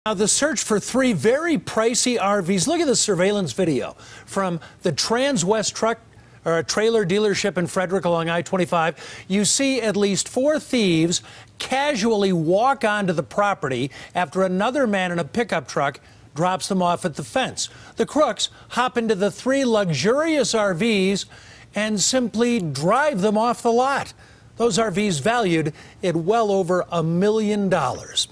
Now, the search for three very pricey RVs. Look at the surveillance video from the Transwest truck or trailer dealership in Frederick along I-25. You see at least four thieves casually walk onto the property after another man in a pickup truck drops them off at the fence. The crooks hop into the three luxurious RVs and simply drive them off the lot. Those RVs valued at well over $1 million.